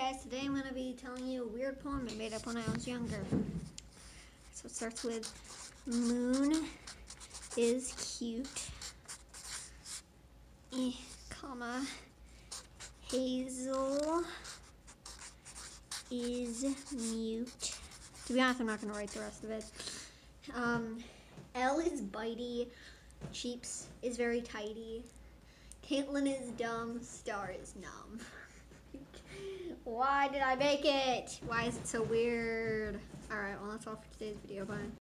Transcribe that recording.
guys, today I'm going to be telling you a weird poem I made up when I was younger. So it starts with, moon is cute, comma, Hazel is mute. To be honest, I'm not going to write the rest of it. L is bitey, Cheeps is very tidy, Katlyn is dumb, Star is numb. Why did I make it? Why is it so weird? Alright, well that's all for today's video. Bye.